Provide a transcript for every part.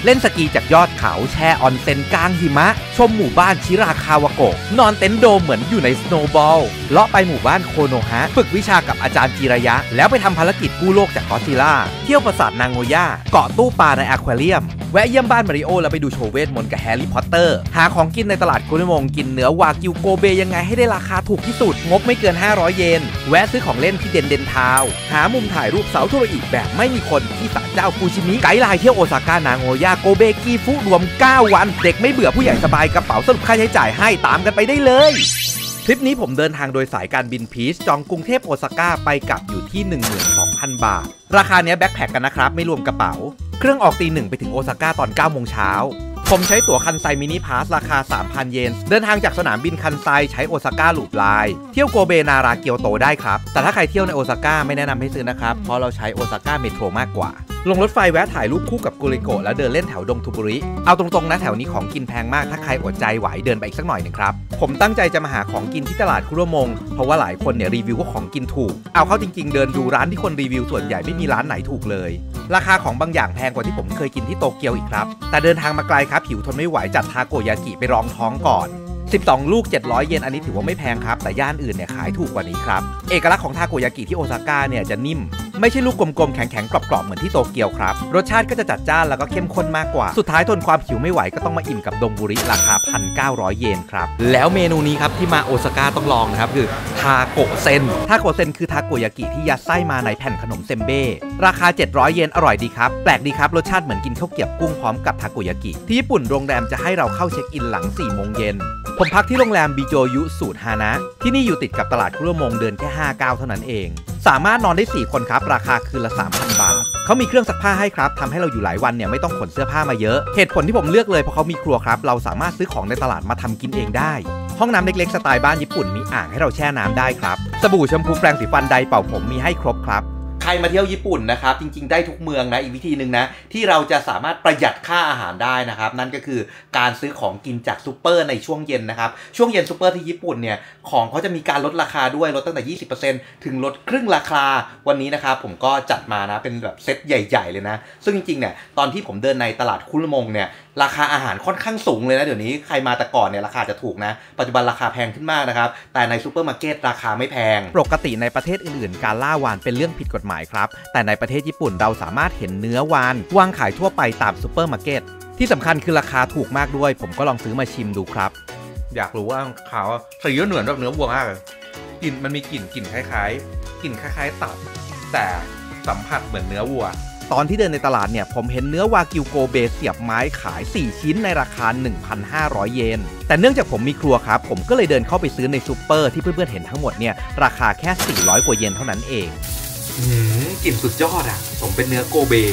เล่นสกีจากยอดเขาแช่ออนเซ็นกลางหิมะชมหมู่บ้านชิราคาวะโกะนอนเต็นท์โดมเหมือนอยู่ในสโนว์บอลเลาะไปหมู่บ้านโคโนฮะฝึกวิชากับอาจารย์จิระยะแล้วไปทำภารกิจกู้โลกจากก็อดซิลล่าเที่ยวปราสาทนางโงย่าเกาะตู้ปลาในอควาเรียมแวะเยี่ยมบ้านมาริโอแล้วไปดูโชว์เวทมนต์กับแฮร์รี่พอตเตอร์หาของกินในตลาดคุนิมงกินเนื้อวากิวโกเบยังไงให้ได้ราคาถูกที่สุดงบไม่เกิน500 เยนแวะซื้อของเล่นที่เดนทาวหามุมถ่ายรูปเสาโทรอีกแบบไม่มีคนที่ศาลเจ้าฟูชิมิไกด์ไลน์เที่ยวโอซาก้านางโงย่าโกเบกีฟุรวม9 วันเด็กไม่เบื่อผู้ใหญ่สบายกระเป๋าสรุปค่าใช้จ่ายให้ตามกันไปได้เลยทริปนี้ผมเดินทางโดยสายการบินพีชจองกรุงเทพโอซาก้าไปกลับอยู่ที่ 12,000 บาทราคาเนี้ยแบ็คแพคกันนะครับไม่รวมกระเป๋าเครื่องออกตี 1ไปถึงโอซาก้าตอน 9 โมงเช้าผมใช้ตั๋วคันไซมินิพาสราคา 3,000 เยนเดินทางจากสนามบินคันไซใช้โอซาก้าลูปไลน์เที่ยวโกเบนาราเกียวโตได้ครับแต่ถ้าใครเที่ยวในโอซาก้าไม่แนะนำให้ซื้อนะครับเพราะเราใช้โอซาก้าเมโทรมากกว่าลงรถไฟแวะถ่ายรูปคู่กับกุริโกะแล้วเดินเล่นแถวดงทูบุริเอาตรงๆนะแถวนี้ของกินแพงมากถ้าใครอดใจไหวเดินไปอีกสักหน่อยนึงครับผมตั้งใจจะมาหาของกินที่ตลาดคุโรมงเพราะว่าหลายคนเนี่ยรีวิวว่าของกินถูกเอาเข้าจริงๆเดินดูร้านที่คนรีวิวส่วนใหญ่ไม่มีร้านไหนถูกเลยราคาของบางอย่างแพงกว่าที่ผมเคยกินที่โตเกียวอีกครับแต่เดินทางมาไกลครับหิวทนไม่ไหวจัดทาโกยากิไปรองท้องก่อน12 ลูก 700 เยนอันนี้ถือว่าไม่แพงครับแต่ย่านอื่นเนี่ยขายถูกกว่านี้ครับเอกลักษณ์ของทาโกยากิที่โอซาก้าเนี่ยจะนิ่มไม่ใช่ลูกกลมๆแข็งๆกรอบๆเหมือนที่โตเกียวครับรสชาติก็จะจัดจ้านแล้วก็เข้มข้นมากกว่าสุดท้ายทนความหิวไม่ไหวก็ต้องมาอิ่มกับดงบุริราคา 1,900 เยนครับแล้วเมนูนี้ครับที่มาโอซาก้าต้องลองนะครับคือทาโกเซนคือทาโกยากิที่ยัดไส้มาในแผ่นขนมเซมเบ้ราคา 700 เยนอร่อยดีครับแปลกดีครับรสชาติเหมือนกินข้าวเกรี๊ยวกุ้งพร้อมกับทาโกยากิที่ญี่ปุ่นโรงแรมจะให้เราเข้าเช็คอินหลัง 4 โมงเย็นผมพักที่โรงแรมบิโจยุสูตรฮานะที่นี่อยู่ติดกับตลาดคุโรมงเดินแค่5 ก้าวเท่านั้นเองสามารถนอนได้4 คนครับราคาคืนละ 3,000 บาทเขามีเครื่องซักผ้าให้ครับทำให้เราอยู่หลายวันเนี่ยไม่ต้องขนเสื้อผ้ามาเยอะเหตุผลที่ผมเลือกเลยเพราะเขามีครัวครับเราสามารถซื้อของในตลาดมาทำกินเองได้ห้องน้ำเล็กๆสไตล์บ้านญี่ปุ่นมีอ่างให้เราแช่น้ำได้ครับสบู่แชมพูแปรงสีฟันไดร์เป่าผมมีให้ครบครับใครมาเที่ยวญี่ปุ่นนะครับจริงๆได้ทุกเมืองนะอีกวิธีหนึ่งนะที่เราจะสามารถประหยัดค่าอาหารได้นะครับนั่นก็คือการซื้อของกินจากซูเปอร์ในช่วงเย็นนะครับช่วงเย็นซูเปอร์ที่ญี่ปุ่นเนี่ยของเขาจะมีการลดราคาด้วยลดตั้งแต่ 20% ถึงลดครึ่งราคาวันนี้นะครับผมก็จัดมานะเป็นแบบเซตใหญ่ๆเลยนะซึ่งจริงๆเนี่ยตอนที่ผมเดินในตลาดคุโรมงเนี่ยราคาอาหารค่อนข้างสูงเลยนะเดี๋ยวนี้ใครมาแต่ก่อนเนี่ยราคาจะถูกนะปัจจุบันราคาแพงขึ้นมากนะครับแต่ในซูเปอร์มาร์เก็ตราคาไม่แพงปกติในประเทศอื่นๆการล่าวาฬเป็นเรื่องผิดกฎหมายครับแต่ในประเทศญี่ปุ่นเราสามารถเห็นเนื้อวาฬวางขายทั่วไปตามซูเปอร์มาร์เก็ตที่สำคัญคือราคาถูกมากด้วยผมก็ลองซื้อมาชิมดูครับอยากรู้ว่าขาวสีเหมือนแบบเนื้อวัวมากกลิ่นมันมีกลิ่นคล้ายๆตับแต่สัมผัสเหมือนเนื้อวัวตอนที่เดินในตลาดเนี่ยผมเห็นเนื้อวากิวโกเบเสียบไม้ขาย4 ชิ้นในราคา 1,500 เยนแต่เนื่องจากผมมีครัวครับผมก็เลยเดินเข้าไปซื้อในซูเปอร์ที่เพื่อนๆเห็นทั้งหมดเนี่ยราคาแค่400 กว่าเยนเท่านั้นเองกลิ่นสุดยอดอ่ะผมเป็นเนื้อโกเบ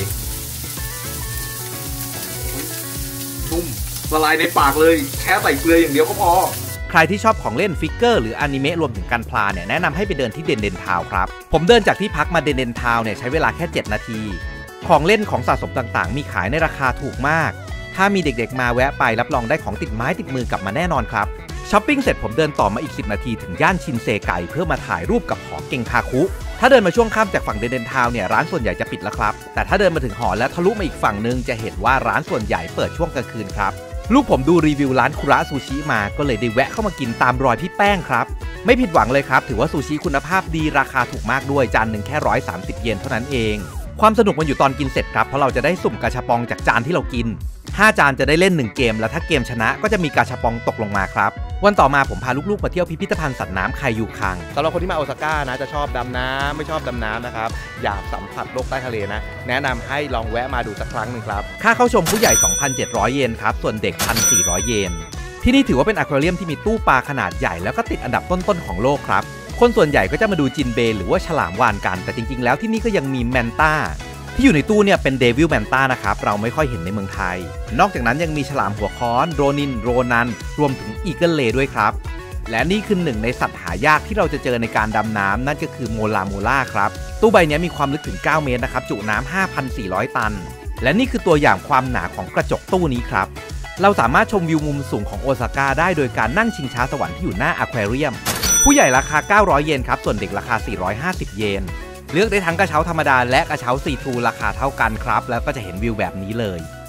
นุ่มละลายในปากเลยแค่ใส่เกลืออย่างเดียวก็พอใครที่ชอบของเล่นฟิกเกอร์หรืออนิเมะรวมถึงการพลาเนี่ยแนะนำให้ไปเดินที่เดนทาวครับผมเดินจากที่พักมาเดนทาวเนี่ยใช้เวลาแค่7 นาทีของเล่นของสะสมต่างๆมีขายในราคาถูกมากถ้ามีเด็กๆมาแวะไปรับรองได้ของติดไม้ติดมือกลับมาแน่นอนครับช้อปปิ้งเสร็จผมเดินต่อมาอีก10 นาทีถึงย่านชินเซไกเพื่อมาถ่ายรูปกับหอเกงคาคุถ้าเดินมาช่วงค่ำจากฝั่งเดนทาวเนี่ยร้านส่วนใหญ่จะปิดแล้วครับแต่ถ้าเดินมาถึงหอแล้วทะลุมาอีกฝั่งนึงจะเห็นว่าร้านส่วนใหญ่เปิดช่วงกลางคืนครับลูกผมดูรีวิวร้านคุระซูชิมาก็เลยได้แวะเข้ามากินตามรอยพี่แป้งครับไม่ผิดหวังเลยครับถือว่าซูชิคุณภาพดีราคาถูกมากด้วยจานหนึ่งแค่130 เยนเท่านั้นเองความสนุกมันอยู่ตอนกินเสร็จครับเพราะเราจะได้สุ่มกาชาปองจากจานที่เรากิน5 จานจะได้เล่น1 เกมแล้วถ้าเกมชนะก็จะมีกาชาปองตกลงมาครับวันต่อมาผมพาลูกๆมาเที่ยวพิพิธภัณฑ์สัตว์น้ำไคยูคังสำหรับคนที่มาโอซาก้านะจะชอบดำน้ำไม่ชอบดำน้ำนะครับอยากสัมผัสโลกใต้ทะเลนะแนะนำให้ลองแวะมาดูสักครั้งหนึ่งครับค่าเข้าชมผู้ใหญ่ 2,700 เยนครับส่วนเด็ก 1,400 เยนที่นี่ถือว่าเป็นอควาเรียมที่มีตู้ปลาขนาดใหญ่แล้วก็ติดอันดับต้นๆของโลกครับคนส่วนใหญ่ก็จะมาดูจินเบย์หรือว่าฉลามวาฬกันแต่จริงๆแล้วที่นี่ก็ยังมีแมนต้าที่อยู่ในตู้เนี่ยเป็นเดวิลแมนต้านะครับเราไม่ค่อยเห็นในเมืองไทยนอกจากนั้นยังมีฉลามหัวค้อนโรนินโรนันรวมถึงอีเกิลเลด้วยครับและนี่คือหนึ่งในสัตว์หายากที่เราจะเจอในการดำน้ำนั่นก็คือโมล่าครับตู้ใบนี้มีความลึกถึง9 เมตรนะครับจุน้ำ 5,400 ตันและนี่คือตัวอย่างความหนาของกระจกตู้นี้ครับเราสามารถชมวิวมุมสูงของโอซาก้าได้โดยการนั่งชิงช้าสวรรค์ที่อยู่หน้าอควาเรียมผู้ใหญ่ราคา900 เยนครับส่วนเด็กราคา450 เยนเลือกได้ทั้งกระเช้าธรรมดาและกระเช้าซีทรูราคาเท่ากันครับแล้วก็จะเห็นวิวแบบนี้เลย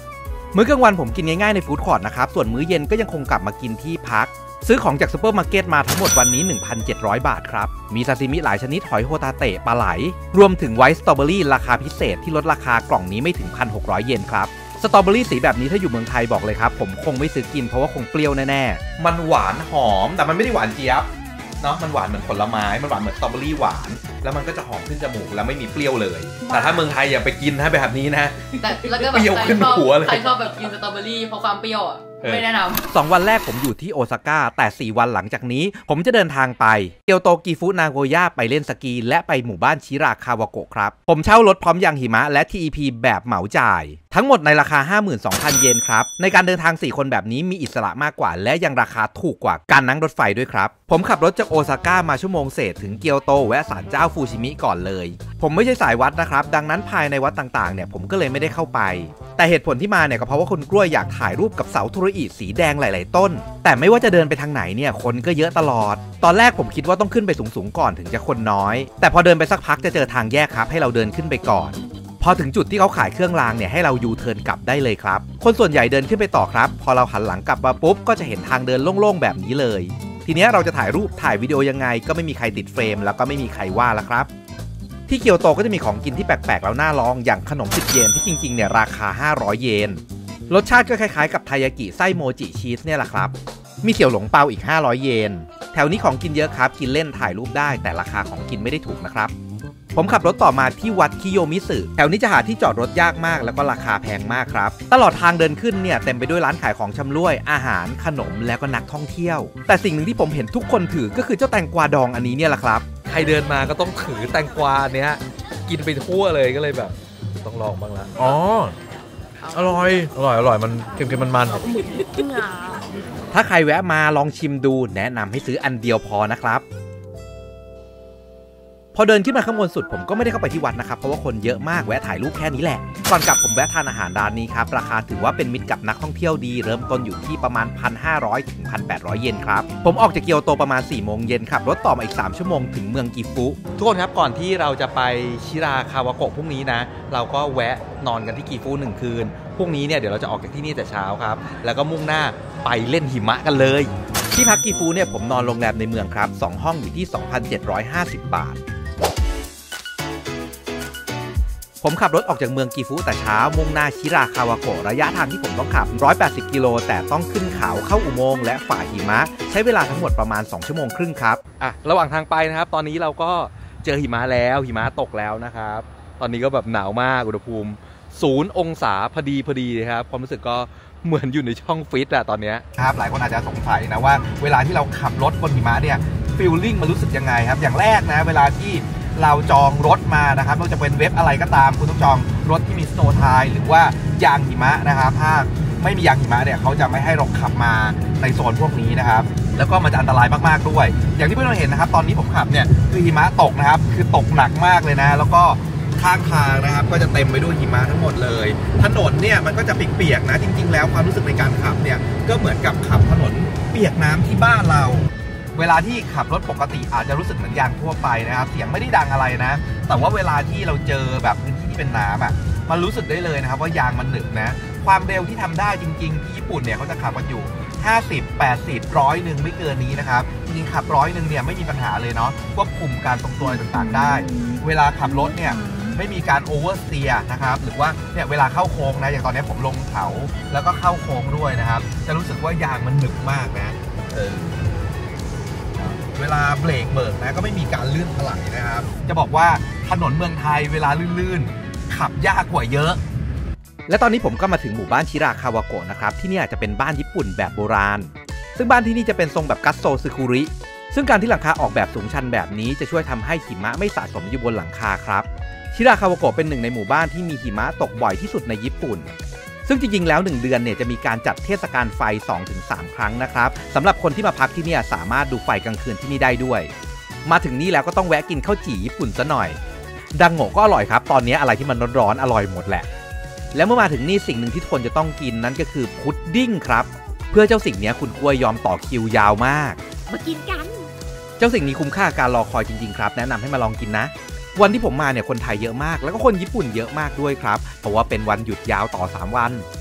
มื้อกลางวันผมกินง่ายๆในฟู้ดคอร์ทนะครับส่วนมื้อเย็นก็ยังคงกลับมากินที่พักซื้อของจากซูเปอร์มาร์เก็ตมาทั้งหมดวันนี้ 1,700 บาทครับมีซาซิมิหลายชนิดหอยโฮตาเตะปลาไหลรวมถึงไวท์สตรอเบอรี่ราคาพิเศษที่ลดราคากล่องนี้ไม่ถึง 1,600 เยนครับสตรอเบอรี่สีแบบนี้ถ้าอยู่เมืองไทยบอกเลยครับผมคงไม่ซื้อกินเพราะว่าคงเปรี้ยวแน่ๆมันหวานหอมแต่มันไม่ได้หวานเจี๊ยบเนาะมันหวานเหมือนผลไม้มันหวานเหมือนสตรอเบอรี่หวานแล้วมันก็จะหอมขึ้นจมูกแล้วไม่มีเปรี้ยวเลยแต่ถ้าเมืองไทยอย่าไปกินนะแบบนี้นะแต่แล้วก็แบบใครชอบแบบกินสตรอเบอรี่เพราะความเปรี้ยวอ่ะไม่แนะนำ 2 วันแรกผมอยู่ที่โอซาก้าแต่4 วันหลังจากนี้ผมจะเดินทางไปเกียวโตกิฟุนาโกย่าไปเล่นสกีและไปหมู่บ้านชิราคาวาโกะครับผมเช่ารถพร้อมยางหิมะและ TEP แบบเหมาจ่ายทั้งหมดในราคา 52,000 เยนครับในการเดินทาง4 คนแบบนี้มีอิสระมากกว่าและยังราคาถูกกว่าการนั่งรถไฟด้วยครับผมขับรถจากโอซาก้ามาชั่วโมงเศษถึงเกียวโตแวะศาลเจ้าฟูชิมิก่อนเลยผมไม่ใช่สายวัดนะครับดังนั้นภายในวัดต่างๆเนี่ยผมก็เลยไม่ได้เข้าไปแต่เหตุผลที่มาเนี่ยก็เพราะว่าคุณกล้วยอยากถ่ายรูปกับเสาโทรอิสีแดงหลายๆต้นแต่ไม่ว่าจะเดินไปทางไหนเนี่ยคนก็เยอะตลอดตอนแรกผมคิดว่าต้องขึ้นไปสูงๆก่อนถึงจะคนน้อยแต่พอเดินไปสักพักจะเจอทางแยกครับให้เราเดินขึ้นไปก่อนพอถึงจุดที่เขาขายเครื่องรางเนี่ยให้เรายูเทิร์นกลับได้เลยครับคนส่วนใหญ่เดินขึ้นไปต่อครับพอเราหันหลังกลับมาปุ๊บก็จะเห็นทางเดินโล่งๆแบบนี้เลยทีนี้เราจะถ่ายรูปถ่ายวิดีโอยังไงก็ไม่มีใครติดเฟรมแล้วก็ไม่มีใครว่าแล้วครับที่เกียวโตก็จะมีของกินที่แปลกๆแล้วน่าลองอย่างขนม10 เยนที่จริงๆเนี่ยราคา500 เยนรสชาติก็คล้ายๆกับไทยากิไส้โมจิชีสเนี่ยแหละครับมีเสี่ยวหลงเปาอีก500 เยนแถวนี้ของกินเยอะครับกินเล่นถ่ายรูปได้แต่ราคาของกินไม่ได้ถูกนะครับผมขับรถต่อมาที่วัดคิโยมิสึแถวนี้จะหาที่จอดรถยากมากแล้วก็ราคาแพงมากครับตลอดทางเดินขึ้นเนี่ยเต็มไปด้วยร้านขายของชำร่วยอาหารขนมแล้วก็นักท่องเที่ยวแต่สิ่งหนึ่งที่ผมเห็นทุกคนถือก็คือเจ้าแตงกวาดองอันนี้เนี่ยแหละครับใครเดินมาก็ต้องถือแตงกวาเนี้ยกินไปทั่วเลยก็เลยแบบต้องลองบ้างละอ๋ออร่อยมันเค็มๆมันถ้าใครแวะมาลองชิมดูแนะนำให้ซื้ออันเดียวพอนะครับพอเดินขึ้นมาข้างบนสุดผมก็ไม่ได้เข้าไปที่วัดนะครับเพราะว่าคนเยอะมากแวะถ่ายรูปแค่นี้แหละก่อนกลับผมแวะทานอาหารร้านนี้ครับราคาถือว่าเป็นมิตรกับนักท่องเที่ยวดีเริ่มต้นอยู่ที่ประมาณ 1,500 ถึง 1,800 เยนครับผมออกจากเกียวโตประมาณ 4 โมงเย็นขับรถต่อมาอีก3 ชั่วโมงถึงเมืองกิฟุทุกคนครับก่อนที่เราจะไปชิราคาวาโกะพรุ่งนี้นะเราก็แวะนอนกันที่กิฟุ1 คืนพรุ่งนี้เนี่ยเดี๋ยวเราจะออกจากที่นี่แต่เช้าครับแล้วก็มุ่งหน้าไปเล่นหิมะกันเลยที่พักกิฟุเนี่ยผมนอนโรงแรมในเมืองครับ2 ห้องอยู่ที่ 2,750 บาทผมขับรถออกจากเมืองกิฟุแต่เช้ามุ่งหน้าชิราคาวาโกะระยะทางที่ผมต้องขับ180 กิโลแต่ต้องขึ้นเขาเข้าอุโมงค์และฝ่าหิมะใช้เวลาทั้งหมดประมาณ2 ชั่วโมงครึ่งครับระหว่างทางไปนะครับตอนนี้เราก็เจอหิมะแล้วหิมะตกแล้วนะครับตอนนี้ก็แบบหนาวมากอุณหภูมิ0 องศาพอดีครับความรู้สึกก็เหมือนอยู่ในช่องฟิตอะตอนนี้ครับหลายคนอาจจะสงสัยนะว่าเวลาที่เราขับรถบนหิมะเนี่ยฟีลลิ่งมันรู้สึกยังไงครับอย่างแรกนะเวลาที่เราจองรถมานะครับไม่ว่าจะเป็นเว็บอะไรก็ตามคุณต้องจองรถที่มีสโนว์ไทล์หรือว่ายางหิมะนะครับถ้าไม่มียางหิมะเนี่ยเขาจะไม่ให้เราขับมาในโซนพวกนี้นะครับแล้วก็มันจะอันตรายมากๆด้วยอย่างที่เพื่อนๆเห็นนะครับตอนนี้ผมขับเนี่ยคือหิมะตกนะครับคือตกหนักมากเลยนะแล้วก็ข้างทางนะครับก็จะเต็มไปด้วยหิมะทั้งหมดเลยถนนเนี่ยมันก็จะเปียกๆนะจริงๆแล้วความรู้สึกในการขับเนี่ยก็เหมือนกับขับถนนเปียกน้ำที่บ้านเราเวลาที่ขับรถปกติอาจจะรู้สึกเหมือนยางทั่วไปนะครับเสียงไม่ได้ดังอะไรนะแต่ว่าเวลาที่เราเจอแบบพื้นที่ที่เป็นน้ำอ่ะมันรู้สึกได้เลยนะครับว่ายางมันหนึบนะความเร็วที่ทำได้จริงๆที่ญี่ปุ่นเนี่ยเขาจะขับกันอยู่50 80 100ไม่เกินนี้นะครับจริงๆขับ100เนี่ยไม่มีปัญหาเลยเนาะควบคุมการทรงตัวต่างๆได้เวลาขับรถเนี่ยไม่มีการโอเวอร์สเตียร์นะครับหรือว่าเนี่ยเวลาเข้าโค้งนะอย่างตอนนี้ผมลงเขาแล้วก็เข้าโค้งด้วยนะครับจะรู้สึกว่ายางมันหนึบมากนะเวลาเบรกเบิกนะก็ไม่มีการลื่นถลายนะครับจะบอกว่าถนนเมืองไทยเวลาลื่นๆขับยากกว่าเยอะและตอนนี้ผมก็มาถึงหมู่บ้านชิราคาวาโกะนะครับที่นี่อาจจะเป็นบ้านญี่ปุ่นแบบโบราณซึ่งบ้านที่นี่จะเป็นทรงแบบกัสโซซึคุริซึ่งการที่หลังคาออกแบบสูงชันแบบนี้จะช่วยทำให้หิมะไม่สะสมอยู่บนหลังคาครับชิราคาวาโกะเป็นหนึ่งในหมู่บ้านที่มีหิมะตกบ่อยที่สุดในญี่ปุ่นซึ่งจริงๆแล้ว1 เดือนเนี่ยจะมีการจัดเทศกาลไฟ 2-3 ครั้งนะครับสำหรับคนที่มาพักที่นี่สามารถดูไฟกลางคืนที่นี่ได้ด้วยมาถึงนี่แล้วก็ต้องแวะกินข้าวจี่ญี่ปุ่นซะหน่อยดังโง่ก็อร่อยครับตอนนี้อะไรที่มันร้อนๆอร่อยหมดแหละแล้วเมื่อมาถึงนี่สิ่งหนึ่งที่ทุกคนจะต้องกินนั่นก็คือพุดดิ้งครับเพื่อเจ้าสิ่งนี้คุณกล้วยยอมต่อคิวยาวมากมากินกันเจ้าสิ่งนี้คุ้มค่าการรอคอยจริงๆครับแนะนำให้มาลองกินนะวันที่ผมมาเนี่ยคนไทยเยอะมากแล้วก็คนญี่ปุ่นเยอะมากด้วยครับเพราะว่าเป็นวันหยุดยาวต่อ3 วัน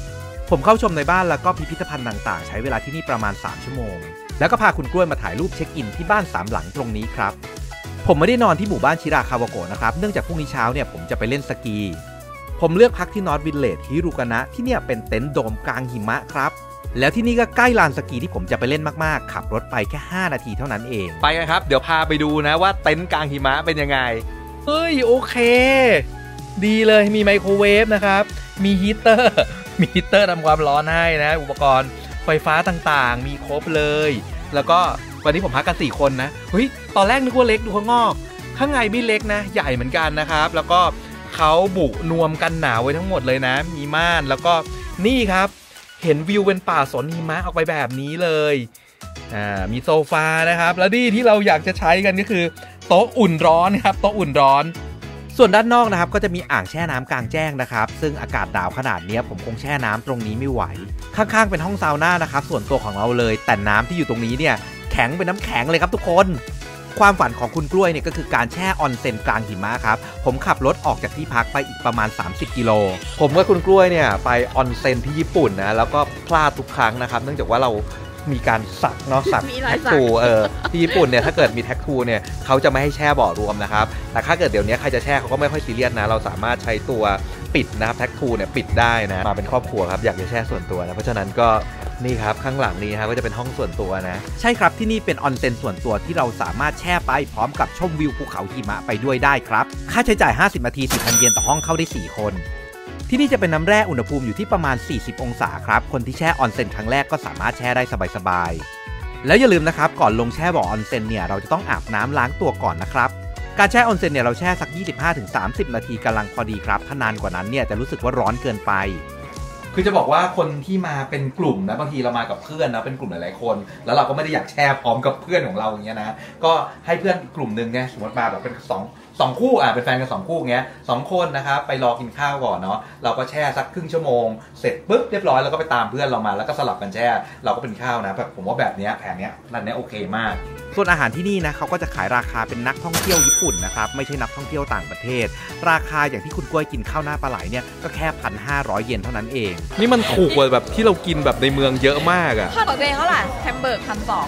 ผมเข้าชมในบ้านแล้วก็พิพิธภัณฑ์ต่างๆใช้เวลาที่นี่ประมาณ3ชั่วโมงแล้วก็พาคุณกล้วยมาถ่ายรูปเช็คอินที่บ้าน3หลังตรงนี้ครับผมไม่ได้นอนที่หมู่บ้านชิราคาวาโกะนะครับเนื่องจากพรุ่งนี้เช้าเนี่ยผมจะไปเล่นสกีผมเลือกพักที่นอร์ทวิลเลจฮิรุกานะที่เนี่ยเป็นเต็นท์โดมกลางหิมะครับแล้วที่นี่ก็ใกล้ลานสกีที่ผมจะไปเล่นมากๆขับรถไปแค่5นาทีเท่านั้นเองไปกันครับเดี๋ยวพาไปดูนะว่าเต็นท์กลางหิมะเป็นยังไงเฮ้ยโอเคดีเลยมีไมโครเวฟนะครับมีฮีเตอร์ทำความร้อนให้นะอุปกรณ์ไฟฟ้าต่างๆมีครบเลยแล้วก็วันนี้ผมพักกัน4คนนะเฮ้ยตอนแรกนึกว่าเล็กดูข้างนอกข้างในไม่เล็กนะใหญ่เหมือนกันนะครับแล้วก็เขาบุนวมกันหนาวไว้ทั้งหมดเลยนะมีม่านแล้วก็นี่ครับเห็นวิวเป็นป่าสนหิมะออกไปแบบนี้เลยมีโซฟานะครับแล้วที่เราอยากจะใช้กันก็คือโต๊ะอุ่นร้อนครับโต๊ะอุ่นร้อนส่วนด้านนอกนะครับก็จะมีอ่างแช่น้ำกลางแจ้งนะครับซึ่งอากาศหนาวขนาดนี้ผมคงแช่น้ำตรงนี้ไม่ไหวข้างๆเป็นห้องซาวน่านะครับส่วนตัวของเราเลยแต่น้ำที่อยู่ตรงนี้เนี่ยแข็งเป็นน้ำแข็งเลยครับทุกคนความฝันของคุณกล้วยเนี่ยก็คือการแช่ออนเซ็นกลางหิมะครับผมขับรถออกจากที่พักไปอีกประมาณ30กิโลผมกับคุณกล้วยเนี่ยไปออนเซ็นที่ญี่ปุ่นนะแล้วก็พลาดทุกครั้งนะครับเนื่องจากว่าเรามีการสักเนาะสักแท็กทูที่ญี่ปุ่นเนี่ยถ้าเกิดมีแท็กทูเนี่ยเขาจะไม่ให้แช่บ่อรวมนะครับแต่ถ้าเกิดเดี๋ยวนี้ใครจะแช่เขาก็ไม่ค่อยซีเรียสนะเราสามารถใช้ตัวปิดนะครับแท็กทูเนี่ยปิดได้นะมาเป็นครอบครัวครับอยากจะแช่ส่วนตัวนะเพราะฉะนั้นก็นี่ครับข้างหลังนี้ครับก็จะเป็นห้องส่วนตัวนะใช่ครับที่นี่เป็นออนเซ็นส่วนตัวที่เราสามารถแช่ไปพร้อมกับชมวิวภูเขาหิมะไปด้วยได้ครับค่าใช้จ่าย50นาที 4,000 เยนต่อห้องเข้าได้4คนที่นี่จะเป็นน้ำแร่อุณหภูมิอยู่ที่ประมาณ40องศาครับคนที่แช่ออนเซ็นครั้งแรกก็สามารถแช่ได้สบายๆแล้วอย่าลืมนะครับก่อนลงแช่บ่อออนเซ็นเนี่ยเราจะต้องอาบน้ำล้างตัวก่อนนะครับการแช่ออนเซ็นเนี่ยเราแช่สัก 25-30 นาทีกำลังพอดีครับถ้านานกว่านั้นเนี่ยจะรู้สึกว่าร้อนเกินไปคือจะบอกว่าคนที่มาเป็นกลุ่มนะบางทีเรามากับเพื่อนนะเป็นกลุ่มหลายๆคนแล้วเราก็ไม่ได้อยากแช่พร้อมกับเพื่อนของเราอย่างเงี้ยนะก็ให้เพื่อนกลุ่มนึงเนี่ยสมมติมาแบบเป็น2คู่เป็นแฟนกัน2คู่เงี้ย2คนนะครับไปรอกินข้าวก่อนเนาะเราก็แช่สักครึ่งชั่วโมงเสร็จปุ๊บเรียบร้อยแล้วก็ไปตามเพื่อนเรามาแล้วก็สลับกันแช่เราก็เป็นข้าวนะแบบผมว่าแบบนี้แผนเนี้ยร้านนี้โอเคมากส่วนอาหารที่นี่นะเขาก็จะขายราคาเป็นนักท่องเที่ยวญี่ปุ่นนะครับไม่ใช่นักท่องเที่ยวต่างประเทศราคาอย่างที่คุณกล้วยกินข้าวหน้าปลาไหลเนี่ยก็แค่ 1,500 เยนเท่านั้นเองนี่มันถูกกว่าแบบที่เรากินแบบในเมืองเยอะมากอ่ะค่าต่อเดือนเท่าไหร่แฮมเบอร์ก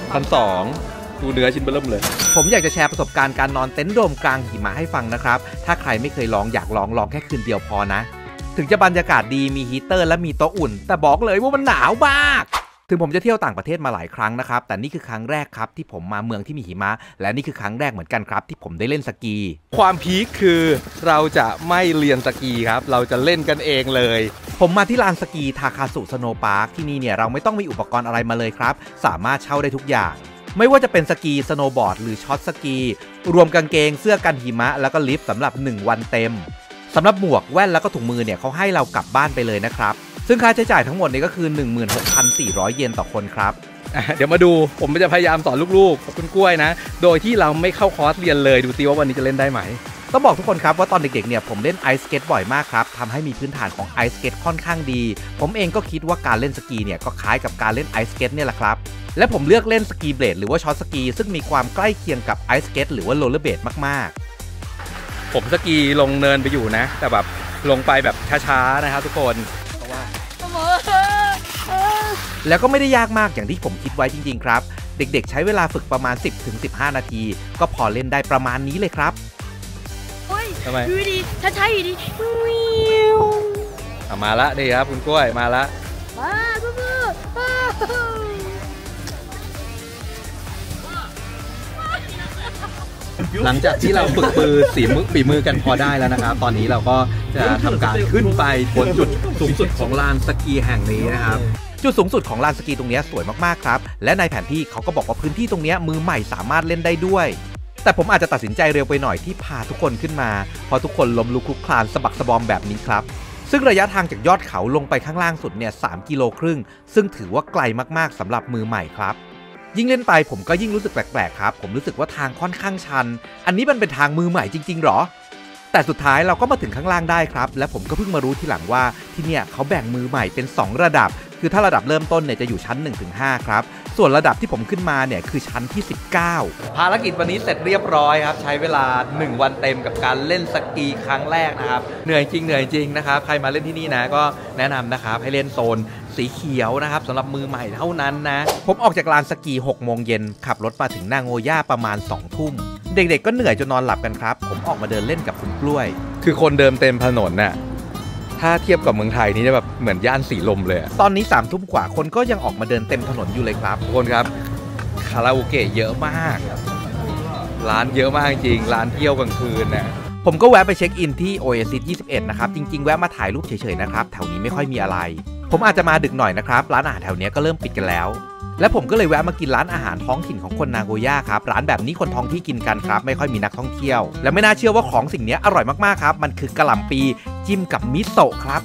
1,200ดูเนื้อชิ้นเบิ่มเลยผมอยากจะแชร์ประสบการณ์การนอนเต็นท์โดมกลางหิมะให้ฟังนะครับถ้าใครไม่เคยลองอยากลองแค่คืนเดียวพอนะถึงจะบรรยากาศดีมีฮีเตอร์และมีโต๊ะอุ่นแต่บอกเลยว่ามันหนาวมากถึงผมจะเที่ยวต่างประเทศมาหลายครั้งนะครับแต่นี่คือครั้งแรกครับที่ผมมาเมืองที่มีหิมะและนี่คือครั้งแรกเหมือนกันครับที่ผมได้เล่นสกีความพีคคือเราจะไม่เรียนสกีครับเราจะเล่นกันเองเลยผมมาที่ลานสกีทาคาสุสโนว์พาร์คที่นี่เนี่ยเราไม่ต้องมีอุปกรณ์อะไรมาเลยครับสามารถเช่าได้ทุกอย่างไม่ว่าจะเป็นสกีสโนว์บอร์ดหรือช็อตสกีรวมกางเกงเสื้อกันหิมะแล้วก็ลิฟต์สำหรับ1วันเต็มสำหรับหมวกแว่นแล้วก็ถุงมือเนี่ยเขาให้เรากลับบ้านไปเลยนะครับซึ่งค่าใช้จ่ายทั้งหมดนี้ก็คือ 16,400 เยนต่อคนครับเดี๋ยวมาดูผมจะพยายามสอนลูกๆกับคุณกล้วยนะโดยที่เราไม่เข้าคอร์สเรียนเลยดูซิว่าวันนี้จะเล่นได้ไหมต้องบอกทุกคนครับว่าตอนเด็กๆเนี่ยผมเล่นไอซ์สเก็ตบ่อยมากครับทำให้มีพื้นฐานของไอซ์สเก็ตค่อนข้างดีผมเองก็คิดว่าการเล่นสกีเนี่ยก็คล้ายกับการเล่นไอซ์สเก็ตเนี่ยแหละครับและผมเลือกเล่นสกีเบลดหรือว่าช็อตสกีซึ่งมีความใกล้เคียงกับไอซ์สเก็ตหรือว่าโรลเลอร์เบลดมากๆผมสกีลงเนินไปอยู่นะแต่แบบลงไปแบบช้าๆนะครับทุกคนเพราะว่าแล้วก็ไม่ได้ยากมากอย่างที่ผมคิดไว้จริงๆครับเด็กๆใช้เวลาฝึกประมาณ 10-15 นาทีก็พอเล่นได้ประมาณนี้เลยครับทำไมอยู่ดีช้าๆอยู่ดีมาละดีครับคุณกล้วยมาละหลังจากที่เราฝึกฝีมือกันพอได้แล้วนะครับตอนนี้เราก็จะทำการขึ้นไปบนจุดสูงสุดของลานสกีแห่งนี้นะครับจุดสูงสุดของลานสกีตรงนี้สวยมากๆครับและในแผนที่เขาก็บอกว่าพื้นที่ตรงนี้มือใหม่สามารถเล่นได้ด้วยแต่ผมอาจจะตัดสินใจเร็วไปหน่อยที่พาทุกคนขึ้นมาพอทุกคนล้มลุกคลุกคลานสะบักสะบอมแบบนี้ครับซึ่งระยะทางจากยอดเขาลงไปข้างล่างสุดเนี่ย3.5 กิโลซึ่งถือว่าไกลมากๆสำหรับมือใหม่ครับยิ่งเล่นไปผมก็ยิ่งรู้สึกแปลกๆครับผมรู้สึกว่าทางค่อนข้างชันอันนี้มันเป็นทางมือใหม่จริงๆหรอแต่สุดท้ายเราก็มาถึงข้างล่างได้ครับและผมก็เพิ่งมารู้ทีหลังว่าที่เนี่ยเขาแบ่งมือใหม่เป็น2ระดับคือถ้าระดับเริ่มต้นเนี่ยจะอยู่ชั้น 1-5 ครับส่วนระดับที่ผมขึ้นมาเนี่ยคือชั้นที่19ภารกิจวันนี้เสร็จเรียบร้อยครับใช้เวลา1วันเต็มกับการเล่นสกีครั้งแรกนะครับเหนื่อยจริงนะครับใครมาเล่นที่นี่นะก็แนะนำนะครับให้เล่นโซนสีเขียวนะครับสำหรับมือใหม่เท่านั้นนะผมออกจากลานสกี6 โมงเย็นขับรถมาถึงนาโงย่าประมาณ2 ทุ่มเด็กๆก็เหนื่อยจนนอนหลับกันครับผมออกมาเดินเล่นกับคุณกล้วยคือคนเดิมเต็มถนนน่ะถ้าเทียบกับเมืองไทยนี่แบบเหมือนย่านสีลมเลยตอนนี้3 ทุ่มกว่าคนก็ยังออกมาเดินเต็มถนนอยู่เลยครับทุกคนครับคาราโอเกะเยอะมากร้านเยอะมากจริงร้านเที่ยวกลางคืนน่ะผมก็แวะไปเช็คอินที่ Oasis 21นะครับจริงๆแวะมาถ่ายรูปเฉยๆนะครับแถวนี้ไม่ค่อยมีอะไรผมอาจจะมาดึกหน่อยนะครับร้านอาหารแถวนี้ก็เริ่มปิดกันแล้วและผมก็เลยแวะมากินร้านอาหารท้องถิ่นของคนนาโกย่าครับร้านแบบนี้คนท้องที่กินกันครับไม่ค่อยมีนักท่องเที่ยวและไม่น่าเชื่อว่าของสิ่งนี้อร่อยมากๆครับมันคือกะหล่ำปีจิ้มกับมิโซะครับ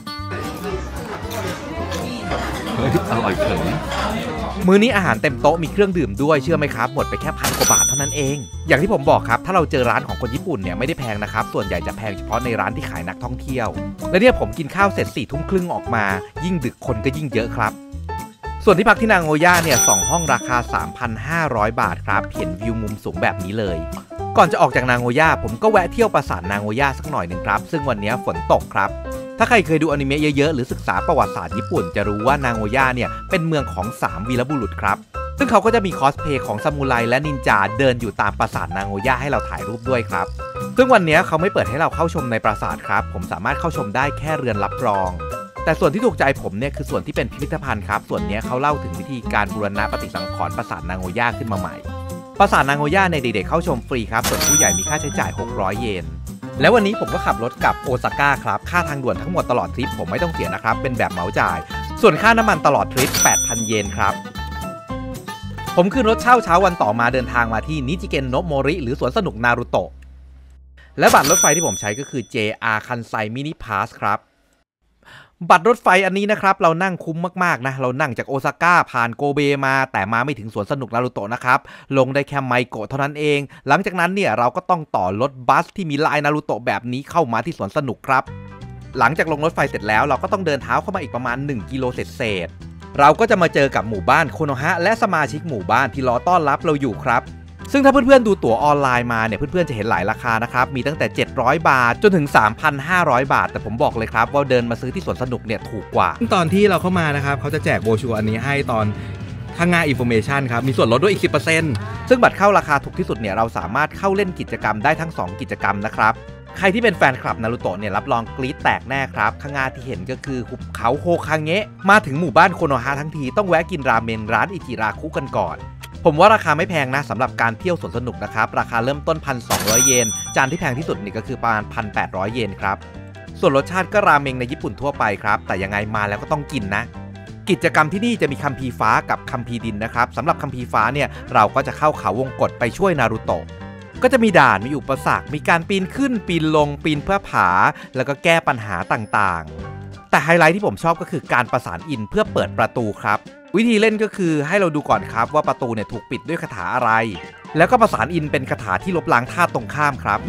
อร่อยเฉยมื้อนี้อาหารเต็มโต๊ะมีเครื่องดื่มด้วยเชื่อไหมครับหมดไปแค่1,000 กว่าบาทเท่านั้นเองอย่างที่ผมบอกครับถ้าเราเจอร้านของคนญี่ปุ่นเนี่ยไม่ได้แพงนะครับส่วนใหญ่จะแพงเฉพาะในร้านที่ขายนักท่องเที่ยวและเนี่ยผมกินข้าวเสร็จ4 ทุ่มครึ่งออกมายิ่งดึกคนก็ยิ่งเยอะครับส่วนที่พักที่นาโงย่าเนี่ย2 ห้องราคา 3,500 บาทครับเห็นวิวมุมสูงแบบนี้เลยก่อนจะออกจากนาโงย่าผมก็แวะเที่ยวปราสาทนาโงย่าสักหน่อยหนึ่งครับซึ่งวันนี้ฝนตกครับถ้าใครเคยดูอนิเมะเยอะๆหรือศึกษาประวัติศาสตร์ญี่ปุ่นจะรู้ว่านาโงย่าเนี่ยเป็นเมืองของ3 วีรบุรุษครับซึ่งเขาก็จะมีคอสเพลย์ของซามูไรและนินจาเดินอยู่ตามปราสาทนาโงย่าให้เราถ่ายรูปด้วยครับซึ่งวันนี้เขาไม่เปิดให้เราเข้าชมในปราสาทครับผมสามารถเข้าชมได้แค่เรือนรับรองแต่ส่วนที่ถูกใจผมเนี่ยคือส่วนที่เป็นพิพิธภัณฑ์ครับส่วนนี้เขาเล่าถึงวิธีการบูรณะปฏิสังขรณ์ปราสาทนาโงย่าขึ้นมาใหม่ปราสาทนาโงย่าในเด็กๆเข้าชมฟรีครับส่วนผู้ใหญ่มีค่าใช้จ่าย600 เยนแล้ววันนี้ผมก็ขับรถกลับโอซาก้าครับค่าทางด่วนทั้งหมดตลอดทริปผมไม่ต้องเสียนะครับเป็นแบบเหมาจ่ายส่วนค่าน้ำมันตลอดทริป 8,000 เยนครับผมขึ้นรถเช่าเช้าวันต่อมาเดินทางมาที่นิจิเกนโนะโมริหรือสวนสนุกนารูโตะและบัตรรถไฟที่ผมใช้ก็คือ JR คันไซมินิพาสครับบัตรรถไฟอันนี้นะครับเรานั่งคุ้มมากๆนะเรานั่งจากโอซาก้าผ่านโกเบมาแต่มาไม่ถึงสวนสนุกนารูโตะนะครับลงได้แค่ไมโกะเท่านั้นเองหลังจากนั้นเนี่ยเราก็ต้องต่อรถบัสที่มีลายนารูโตะแบบนี้เข้ามาที่สวนสนุกครับหลังจากลงรถไฟเสร็จแล้วเราก็ต้องเดินเท้าเข้ามาอีกประมาณ1 กิโลเศษเราก็จะมาเจอกับหมู่บ้านโคโนฮะและสมาชิกหมู่บ้านที่รอต้อนรับเราอยู่ครับซึ่งถ้าเพื่อนๆดูตั๋วออนไลน์มาเนี่ยเพื่อนๆจะเห็นหลายราคานะครับมีตั้งแต่700 บาทจนถึง 3,500 บาทแต่ผมบอกเลยครับว่าเดินมาซื้อที่สวนสนุกเนี่ยถูกกว่าตอนที่เราเข้ามานะครับเขาจะแจกโบชัวร์อันนี้ให้ตอนข้างหน้า information ครับมีส่วนลดด้วยอีก 10% ซึ่งบัตรเข้าราคาถูกที่สุดเนี่ยเราสามารถเข้าเล่นกิจกรรมได้ทั้ง2 กิจกรรมนะครับใครที่เป็นแฟนคลับนารูโตะเนี่ยรับรองกรี๊ดแตกแน่ครับข้างหน้าที่เห็นก็คือหุบเขาโฮคาเงะมาถึงหมู่บ้านโคโนฮะทั้งทีต้องแวะกินราเมนร้านอิจิราคุกันก่อนผมว่าราคาไม่แพงนะสำหรับการเที่ยวสวนสนุกนะครับราคาเริ่มต้น 1,200 เยนจานที่แพงที่สุดนี่ก็คือประมาณ 1,800 เยนครับส่วนรสชาติก็ราเมงในญี่ปุ่นทั่วไปครับแต่ยังไงมาแล้วก็ต้องกินนะกิจกรรมที่นี่จะมีคัมภีร์ฟ้ากับคัมภีร์ดินนะครับสำหรับคัมภีร์ฟ้าเนี่ยเราก็จะเข้าเขาวงกตไปช่วยนารูโตะก็จะมีด่านมีอุปสรรคมีการปีนขึ้นปีนลงปีนเพื่อผาแล้วก็แก้ปัญหาต่างๆแต่ไฮไลท์ที่ผมชอบก็คือการประสานอินเพื่อเปิดประตูครับวิธีเล่นก็คือให้เราดูก่อนครับว่าประตูเนี่ยถูกปิดด้วยคาถาอะไรแล้วก็ประสานอินเป็นคาถาที่ลบล้างธาตุตรงข้ามครับ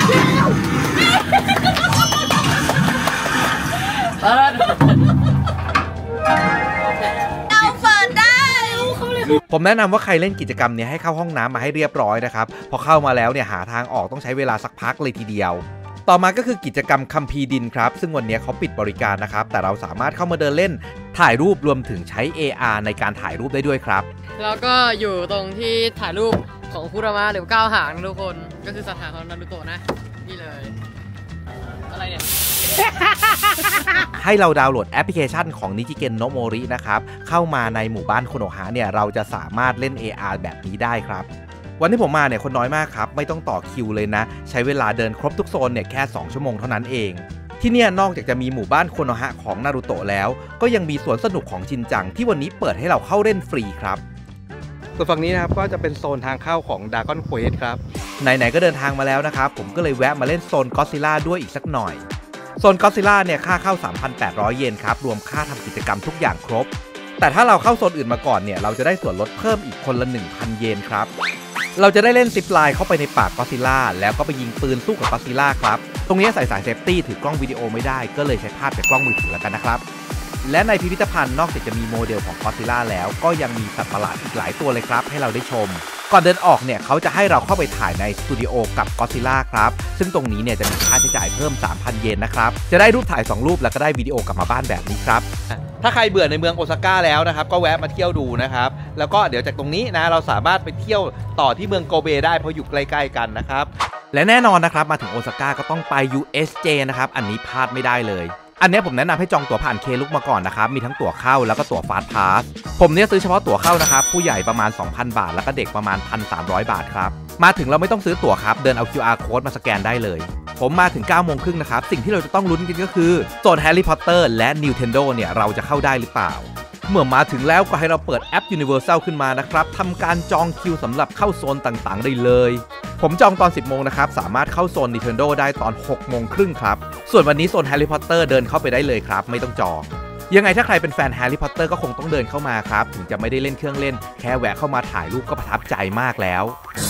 ผมแนะนำว่าใครเล่นกิจกรรมนี้ให้เข้าห้องน้ำมาให้เรียบร้อยนะครับพอเข้ามาแล้วเนี่ยหาทางออกต้องใช้เวลาสักพักเลยทีเดียวต่อมาก็คือกิจกรรมคัมภีร์ดินครับซึ่งวันนี้เขาปิดบริการนะครับแต่เราสามารถเข้ามาเดินเล่นถ่ายรูปรวมถึงใช้ AR ในการถ่ายรูปได้ด้วยครับแล้วก็อยู่ตรงที่ถ่ายรูปของคุรามะหรือก้าวหางทุกคนก็คือสถานของนารูโตะนะนี่เลยอะไรเนี่ยให้เราดาวน์โหลดแอปพลิเคชันของนิจิเกนโนะโมรินะครับเข้ามาในหมู่บ้านโคโนฮะเนี่ยเราจะสามารถเล่น AR แบบนี้ได้ครับวันที่ผมมาเนี่ยคนน้อยมากครับไม่ต้องต่อคิวเลยนะใช้เวลาเดินครบทุกโซนเนี่ยแค่2 ชั่วโมงเท่านั้นเองที่เนี่ยนอกจากจะมีหมู่บ้านโคโนฮะของนารูโตะแล้วก็ยังมีสวนสนุกของชินจังที่วันนี้เปิดให้เราเข้าเล่นฟรีครับส่วนฝั่งนี้นะครับก็จะเป็นโซนทางเข้าของ Dragon Quest ครับไหนๆก็เดินทางมาแล้วนะครับผมก็เลยแวะมาเล่นโซนก็อดซิลล่าด้วยอีกสักหน่อยโซนก็อดซิลล่าเนี่ยค่าเข้า 3,800 เยนครับรวมค่าทำกิจกรรมทุกอย่างครบแต่ถ้าเราเข้าโซนอื่นมาก่อนเนี่ยเราจะได้ส่วนลดเพิ่มอีกคนละ 1,000 เยนครับเราจะได้เล่นซิปไลน์เข้าไปในปากก็อดซิลล่าแล้วก็ไปยิงปืนสู้กับก็อดซิลล่าครับตรงนี้ใส่สายเซฟตี้ถือกล้องวิดีโอไม่ได้ก็เลยใช้ภาพจากกล้องมือถือแล้วกันนะครับและในพิพิธภัณฑ์นอกจากจะมีโมเดลของก็อดซิลล่าแล้วก็ยังมีสัตว์ประหลาดอีกหลายตัวเลยครับให้เราได้ชมก่อนเดินออกเนี่ยเขาจะให้เราเข้าไปถ่ายในสตูดิโอกับก็อดซิลล่าครับซึ่งตรงนี้เนี่ยจะมีค่าใช้จ่ายเพิ่ม 3,000 เยนนะครับจะได้รูปถ่าย2รูปแล้วก็ได้วิดีโอกลับมาบ้านแบบนี้ครับถ้าใครเบื่อในเมืองโอซาก้าแล้วนะครับก็แวะมาเที่ยวดูนะครับแล้วก็เดี๋ยวจากตรงนี้นะเราสามารถไปเที่ยวต่อที่เมืองโกเบได้เพราะอยู่ใกล้ๆกันนะครับและแน่นอนนะครับมาถึงโอซาก้าก็ต้องไป USJ นะครับอันนี้พลาดไม่ได้เลยอันนี้ผมแนะนำให้จองตั๋วผ่านเคลุกมาก่อนนะครับมีทั้งตั๋วเข้าแล้วก็ตั๋วฟาสต์พาสผมเนี่ยซื้อเฉพาะตั๋วเข้านะครับผู้ใหญ่ประมาณ 2,000 บาทแล้วก็เด็กประมาณ 1,300 บาทครับมาถึงเราไม่ต้องซื้อตั๋วครับเดินเอา QR code มาสแกนได้เลยผมมาถึง 9:30 นะครับสิ่งที่เราจะต้องลุ้นกันก็คือโซนแฮร์รี่พอตเตอร์และ Nintendo เนี่ยเราจะเข้าได้หรือเปล่าเมื่อมาถึงแล้วก็ให้เราเปิดแอป Universal ขึ้นมานะครับทำการจองคิวสำหรับเข้าโซนต่างๆได้เลยผมจองตอน 10 โมงนะครับสามารถเข้าโซน Nintendo ได้ตอน 6:30 ครับส่วนวันนี้โซน Harry Potter เดินเข้าไปได้เลยครับไม่ต้องจองยังไงถ้าใครเป็นแฟน Harry Potter ก็คงต้องเดินเข้ามาครับถึงจะไม่ได้เล่นเครื่องเล่นแค่แวะเข้ามาถ่ายรูปก็ประทับใจมากแล้ว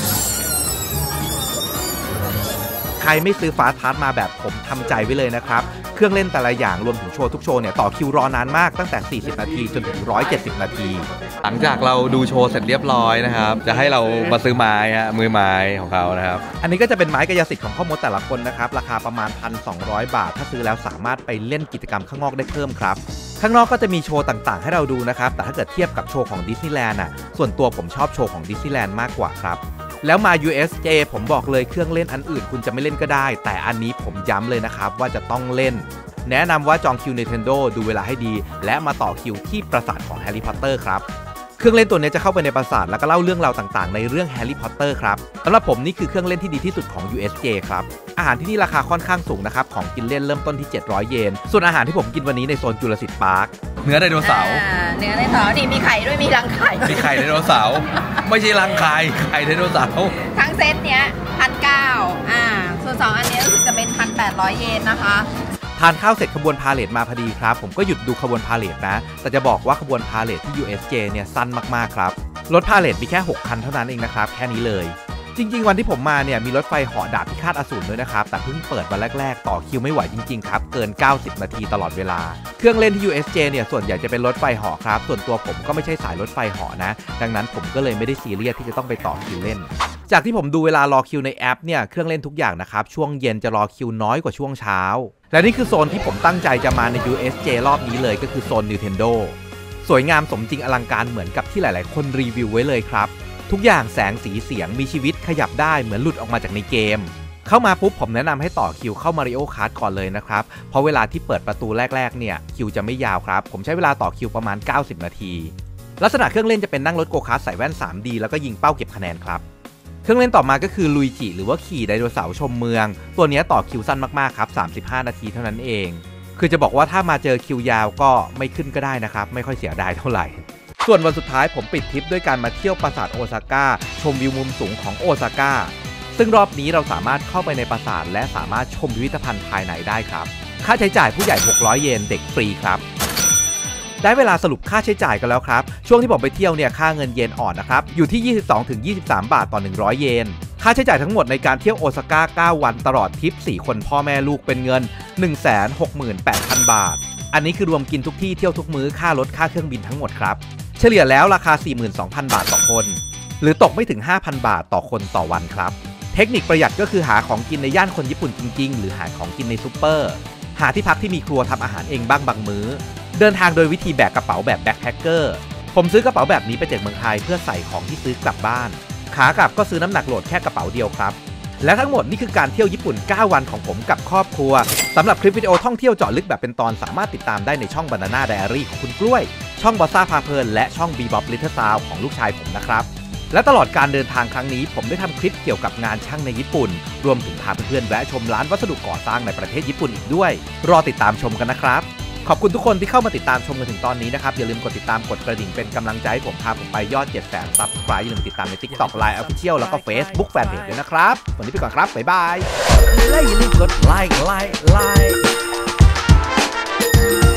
ใครไม่ซื้อฟาสต์พาสมาแบบผมทำใจไว้เลยนะครับเครื่องเล่นแต่ละอย่างรวมถึงโชว์ทุกโชว์เนี่ยต่อคิวรอนานมากตั้งแต่40นาทีจนถึง170นาทีหลังจากเราดูโชว์เสร็จเรียบร้อยนะครับจะให้เรามาซื้อไม้มือไม้ของเขานะครับอันนี้ก็จะเป็นไม้กายสิทธิ์ของพ่อมดแต่ละคนนะครับราคาประมาณ 1,200 บาทถ้าซื้อแล้วสามารถไปเล่นกิจกรรมข้างนอกได้เพิ่มครับข้างนอกก็จะมีโชว์ต่างๆให้เราดูนะครับแต่ถ้าเกิดเทียบกับโชว์ของดิสนีย์แลนด์ส่วนตัวผมชอบโชว์ของดิสนีย์แลนด์มากกว่าครับแล้วมา USJ ผมบอกเลยเครื่องเล่นอันอื่นคุณจะไม่เล่นก็ได้แต่อันนี้ผมย้ำเลยนะครับว่าจะต้องเล่นแนะนำว่าจองคิว Nintendo ดูเวลาให้ดีและมาต่อคิวที่ปราสาทของ Harry Potter ครับเครื่องเล่นตัวนี้จะเข้าไปในปราสาทแล้วก็เล่าเรื่องราวต่างๆในเรื่อง Harry Potter ครับสำหรับผมนี่คือเครื่องเล่นที่ดีที่สุดของ USJ ครับอาหารที่นี่ราคาค่อนข้างสูงนะครับของกินเล่นเริ่มต้นที่700 เยนส่วนอาหารที่ผมกินวันนี้ในโซนจูราสสิคพาร์คเนื้อไดโนเสาร์เนื้อไดโนเสาร์นี่มีไข่ด้วยมีรังไข่มีไข่ไดโนเสาร์ไม่ใช่รังไข่ไข่ไดโนเสาร์ทั้งเซตเนี้ย1,900ส่วน2อันนี้ก็คือจะเป็น 1,800 เยนนะคะทานข้าวเสร็จขบวนพาเหรดมาพอดีครับผมก็หยุดดูขบวนพาเหรดนะแต่จะบอกว่าขบวนพาเหรดที่ USJ เนี่ยสั้นมากๆครับรถพาเหรดมีแค่6คันเท่านั้นเองนะครับแค่นี้เลยจริงๆวันที่ผมมาเนี่ยมีรถไฟเหาะดาบพิฆาตอสูรด้วยนะครับแต่เพิ่งเปิดวันแรกๆต่อคิวไม่ไหวจริงๆครับเกิน90นาทีตลอดเวลาเครื่องเล่นที่ USJ เนี่ยส่วนใหญ่จะเป็นรถไฟเหาะครับส่วนตัวผมก็ไม่ใช่สายรถไฟเหาะนะดังนั้นผมก็เลยไม่ได้ซีเรียสที่จะต้องไปต่อคิวเล่นจากที่ผมดูเวลารอคิวในแอปเนี่ยเครื่องเล่นทุกอย่างนะครับช่วงเย็นจะรอคิวน้อยกว่าช่วงเช้าและนี่คือโซนที่ผมตั้งใจจะมาใน USJ รอบนี้เลยก็คือโซน Nintendo สวยงามสมจริงอลังการเหมือนกับที่หลายๆคนรีวิวไว้เลยครับทุกอย่างแสงสีเสียงมีชีวิตขยับได้เหมือนหลุดออกมาจากในเกมเข้ามาปุ๊บผมแนะนำให้ต่อคิวเข้า Mario Kart ก่อนเลยนะครับเพราะเวลาที่เปิดประตูแรกๆเนี่ยคิวจะไม่ยาวครับผมใช้เวลาต่อคิวประมาณ90นาทีลักษณะเครื่องเล่นจะเป็นนั่งรถโกคาร์ทใส่แว่น 3D แล้วก็ยิงเป้าเก็บคะแนนครับเครื่องเล่นต่อมาก็คือลุยจิหรือว่าขี่ไดโนเสาร์ชมเมืองตัวนี้ต่อคิวสั้นมากๆครับ35นาทีเท่านั้นเองคือจะบอกว่าถ้ามาเจอคิวยาวก็ไม่ขึ้นก็ได้นะครับไม่ค่อยเสียดายเท่าไหร่ส่วนวันสุดท้ายผมปิดทริปด้วยการมาเที่ยวปราสาทโอซาก้าชมวิวมุมสูงของโอซาก้าซึ่งรอบนี้เราสามารถเข้าไปในปราสาทและสามารถชมพิพิธภัณฑ์ภายในได้ครับค่าใช้จ่ายผู้ใหญ่600 เยนเด็กฟรีครับได้เวลาสรุปค่าใช้จ่ายกันแล้วครับช่วงที่ผมไปเที่ยวเนี่ยค่าเงินเยนอ่อนนะครับอยู่ที่ 22-23 บาทต่อ100 เยนค่าใช้จ่ายทั้งหมดในการเที่ยวโอซาก้า9วันตลอดทริป4คนพ่อแม่ลูกเป็นเงิน 168,000 บาทอันนี้คือรวมกินทุกที่เที่ยวทุกมื้อค่ารถค่าเครื่องบินทั้งหมดครับเฉลี่ยแล้วราคา 42,000 บาทต่อคนหรือตกไม่ถึง 5,000 บาทต่อคนต่อวันครับเทคนิคประหยัดก็คือหาของกินในย่านคนญี่ปุ่นจริงๆหรือหาของกินในซูเปอร์หาที่พักที่มีครัวทำอาหารเองบ้างบางมื้อเดินทางโดยวิธีแบกกระเป๋าแบบแบ็คแพคเกอร์ผมซื้อกระเป๋าแบบนี้ไปจากเมืองไทยเพื่อใส่ของที่ซื้อกลับบ้านขากลับก็ซื้อน้ำหนักโหลดแค่กระเป๋าเดียวครับและทั้งหมดนี่คือการเที่ยวญี่ปุ่น9วันของผมกับครอบครัวสำหรับคลิปวิดีโอท่องเที่ยวเจาะลึกแบบเป็นตอนสามารถติดตามได้ในช่อง Banana Diary ของคุณกล้วยช่องบอสซ่าพาเพลินและช่อง Bebop Little Sound ของลูกชายผมนะครับและตลอดการเดินทางครั้งนี้ผมได้ทำคลิปเกี่ยวกับงานช่างในญี่ปุ่นรวมถึงพาเพื่อนๆแวะชมร้านวัสดุก่อสร้างในประเทศญี่ปุ่นอีกด้วยรอติดตามชมกันนะครับขอบคุณทุกคนที่เข้ามาติดตามชมกันถึงตอนนี้นะครับอย่าลืมกดติดตามกดกระดิ่งเป็นกำลังใจให้ผมพาผมไปยอด 700,000 Subscribe อย่าลืมติดตามใน TikTok Line Official แล้วก็ Facebook Fanpage ด้วยนะครับวันนี้ไปก่อนครับบ๊ายบายและอย่าลืมกดไลค์